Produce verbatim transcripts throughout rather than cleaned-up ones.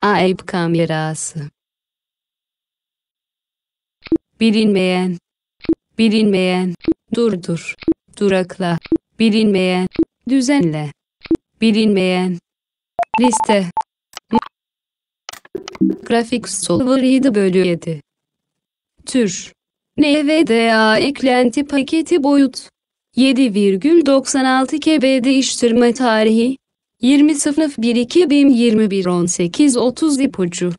Ayıp kamerası. Bilinmeyen. Bilinmeyen. Durdur. Durakla. Bilinmeyen. Düzenle. Bilinmeyen. Liste. Graphics Solver yedi bölü yedi. Tür. N V D A eklenti paketi boyut. yedi virgül doksan altı kilobayt değiştirme tarihi. yirmi bir iki bin yirmi bir on sekiz otuz ipucu.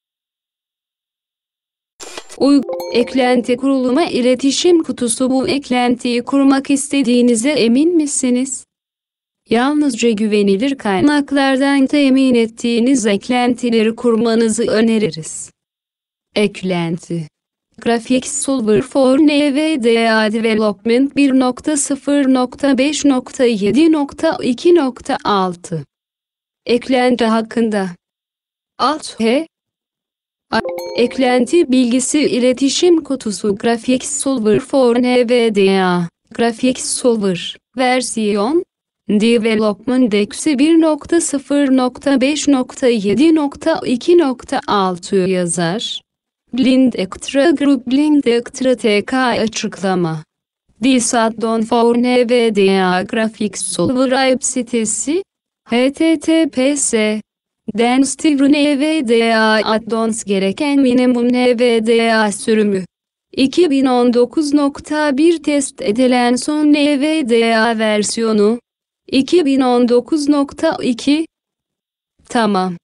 Uygu eklenti kuruluma iletişim kutusu. Bu eklentiyi kurmak istediğinize emin misiniz? Yalnızca güvenilir kaynaklardan temin ettiğiniz eklentileri kurmanızı öneririz. Eklenti. Graphics Solver for N V D A Development bir nokta sıfır nokta beş nokta yedi nokta iki nokta altı. Eklenti hakkında. Alt H. Eklenti bilgisi iletişim kutusu. Graphics Solver for N V D A. Graphics Solver. Versiyon. Development eksi bir nokta sıfır nokta beş nokta yedi nokta iki nokta altı yazar. Blind Extra Group Blind Extra T K açıklama. This add-on for N V D A Graphics Solver web sitesi. H T T P S. Denstevru N V D A add-ons gereken minimum N V D A sürümü. iki bin on dokuz nokta bir test edilen son N V D A versiyonu. iki bin on dokuz nokta iki. Tamam.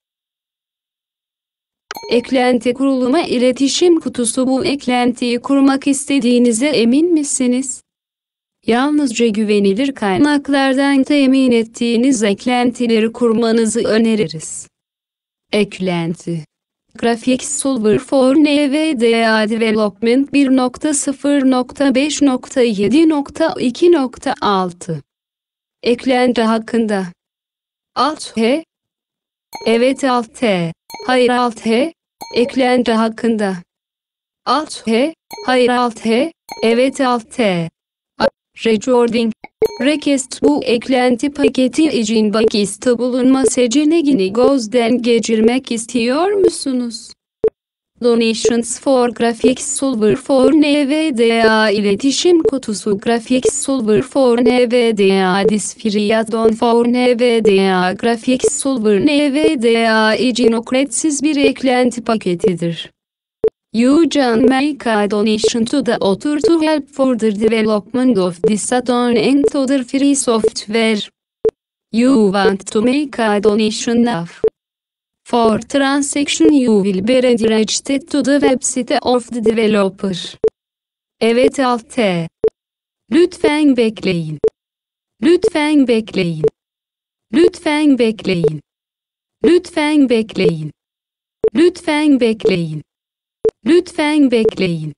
Eklenti kuruluma iletişim kutusu. Bu eklentiyi kurmak istediğinize emin misiniz? Yalnızca güvenilir kaynaklardan temin ettiğiniz eklentileri kurmanızı öneririz. Eklenti. Graphics Solver for N V D A Development bir nokta sıfır nokta beş nokta yedi nokta iki nokta altı. Eklenti hakkında. Alt H. Evet Alt T. Hayır Alt H. Eklenti hakkında. Alt H. Hayır Alt H. Evet Alt T. Recording. Request bu eklenti paketi için bakiste bulunma seçeneğini gözden geçirmek istiyor musunuz? Donations for Graphics Solver for N V D A iletişim kutusu. Graphics Solver for N V D A This free add-on for N V D A Graphics Solver N V D A için ücretsiz bir eklenti paketidir. You can make a donation to the author to help for the development of this add-on and other free software. You want to make a donation now. For transaction you will be redirected to the website of the developer. Evet Alt T. Lütfen bekleyin. Lütfen bekleyin. Lütfen bekleyin. Lütfen bekleyin. Lütfen bekleyin. Lütfen bekleyin.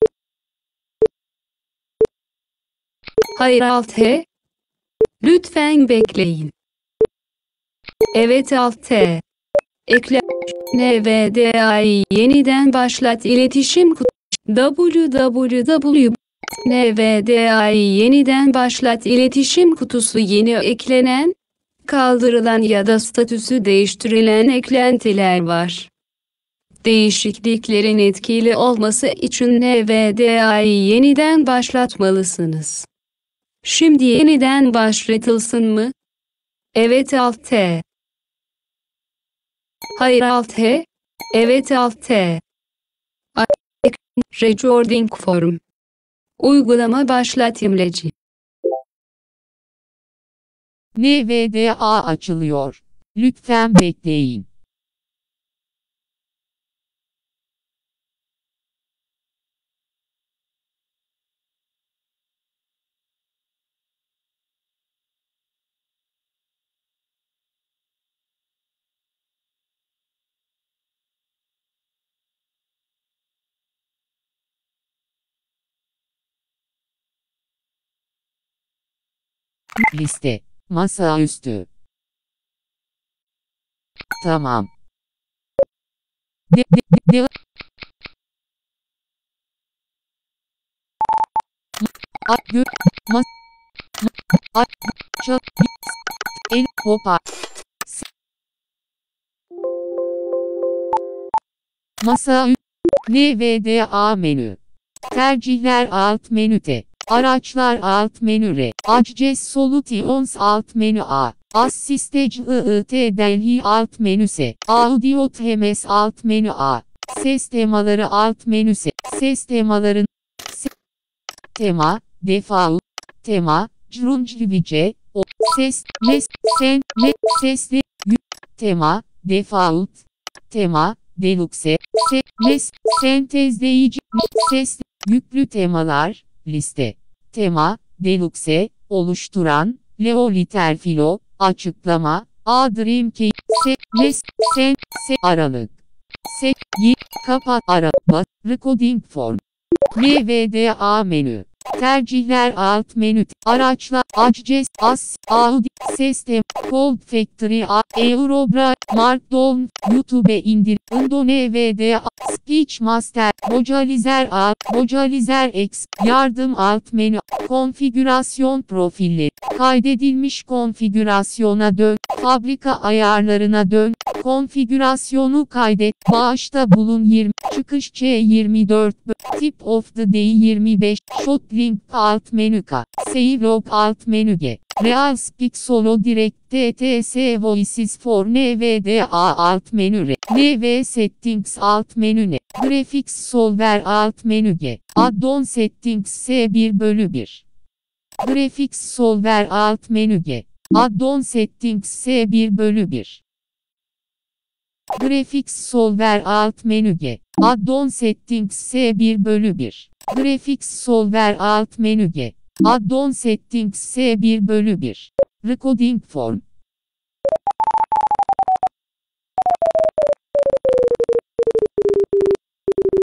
Hayır Alt H. Lütfen bekleyin. Evet Alt T. Ekle. N V D A'yı yeniden başlat iletişim kutusu. www. N V D A'yı yeniden başlat iletişim kutusu. Yeni eklenen, kaldırılan ya da statüsü değiştirilen eklentiler var. Değişikliklerin etkili olması için N V D A'yı yeniden başlatmalısınız. Şimdi yeniden başlatılsın mı? Evet Alt T. Hayır Alt H. Evet Alt T. Recording form. Uygulama başlat imleci. N V D A açılıyor. Lütfen bekleyin. Liste. Masaüstü. Tamam. De, de, de, de. A, gö, mas, a, çal, el, hopa. Masa ü- N V D A menü. Tercihler alt menüte. Araçlar alt menüre. Access Solutions alt menü A. Assistage I I T Delhi alt menüse. Audio Themes alt menü A. Ses temaları alt menüse. Ses temaların se tema, default, tema, crunchlivice, o, ses, mes, sen, ne, sesli, yük, tema, default, tema, deluxe, se, mes, sentezleyici, sesli, yüklü temalar, liste, tema, deluxe, oluşturan, Leo Literfilo, açıklama, A Dream Key, se, mes, sen, se, aralık, se, y, kapat, ara, bas, recording form, N V D A menü. Tercihler alt menü. Araçlar, Access, As, Audi, System, Cold Factory, A, Eurobra, Markdown, YouTube'e indir, Indo N V D A, Speech Master, Vocalizer A, Vocalizer X, Yardım alt menü, Konfigürasyon profilleri, kaydedilmiş konfigürasyona dön, fabrika ayarlarına dön, konfigürasyonu kaydet, bağışta bulun yirmi, çıkış C yirmi dört, Tip of the Day yirmi beş, Shot Link alt menü K, Save Log alt menü G, Real Speak Solo Direct T T S Voices for N V D A alt menü R, N V Settings alt menü N, Graphics Solver alt menü G, Add-on Settings S bir bölü bir, Graphics Solver alt menü G, Add-on Settings S bir bölü bir. Graphics Solver alt menü G. Add-on Settings S bir bölü bir. Graphics Solver alt menü G. Add-on Settings S bir bölü bir. Recording Form.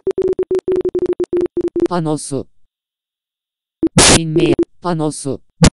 Panosu. Dinleye. Panosu.